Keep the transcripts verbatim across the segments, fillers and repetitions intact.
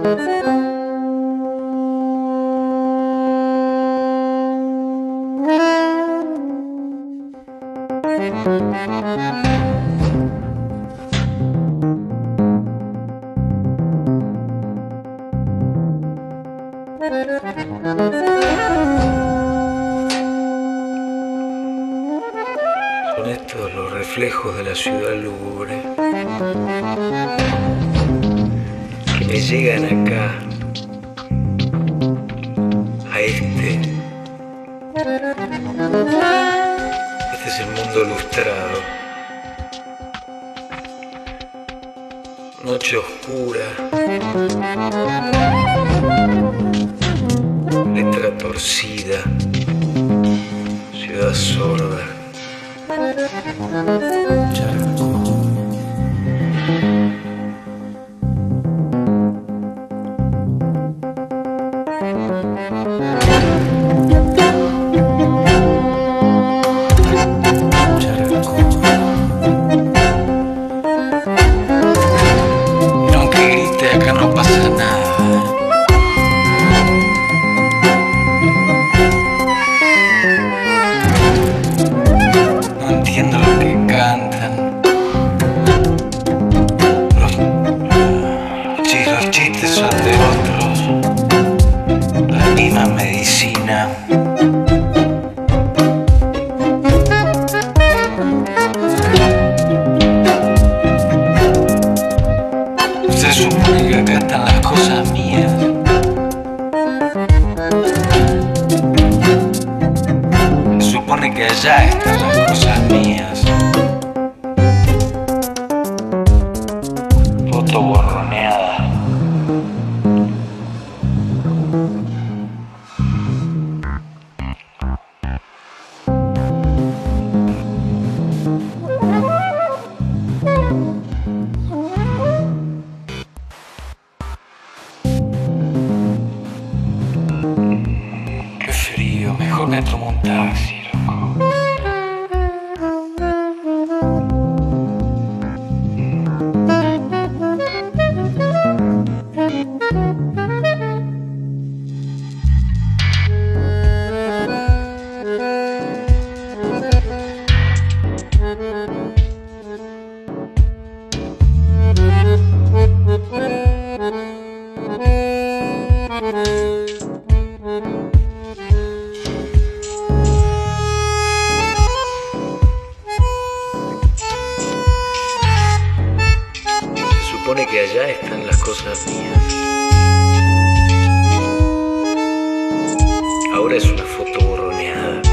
Son estos los reflejos de la ciudad lúgubre que me llegan acá, a este. Este es el mundo lustrado. Noche oscura, letra torcida, ciudad sorda. Charco. Charco. Y aunque grite, acá no pasa nada. Entiendo lo que cantan. Los, si los chistes son de otros, la misma medicina. Se supone que acá están las cosas mías. Se supone que allá están las cosas mías. Foto borroneada. Qué frío, mejor me tomo un taxi, loco. Se supone que allá están las cosas mías. Ahora es una foto borroneada.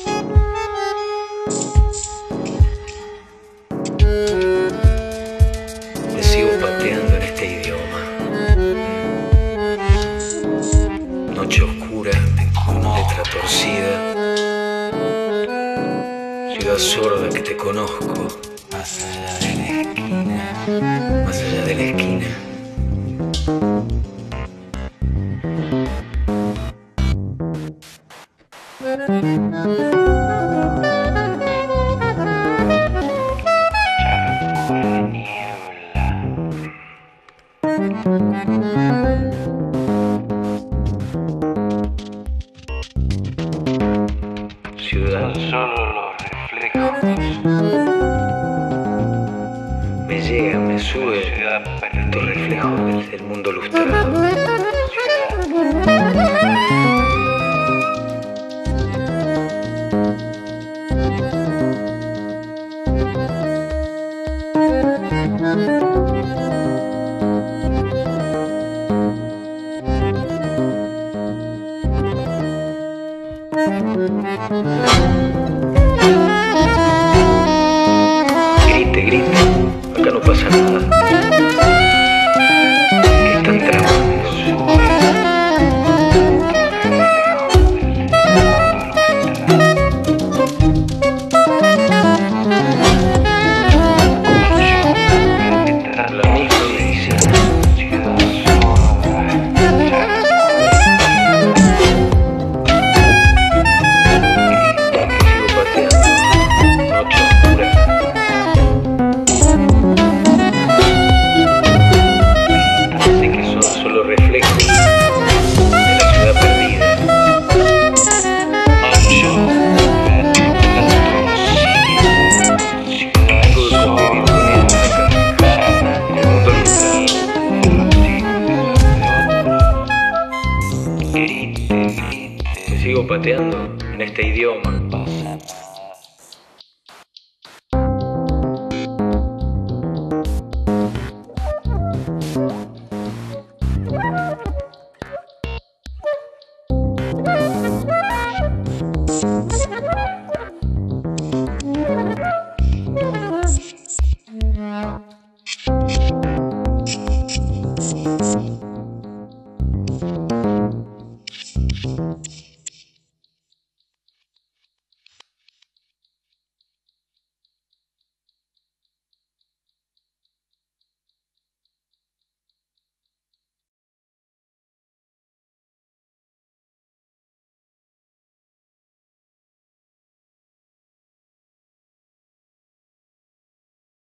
Me sigo pateando en este idioma. Noche oscura, letra torcida, ciudad sorda que te conozco. Más allá de la esquina. Más allá de la esquina. Charco de niebla. Ciudad, solo los reflejos. Me llega, me sube estos reflejos del, del mundo lustrado. Grite, grite, acá no pasa nada. Están tramando. La misma medicina. Ciudad sorda. Te sigo pateando en este idioma.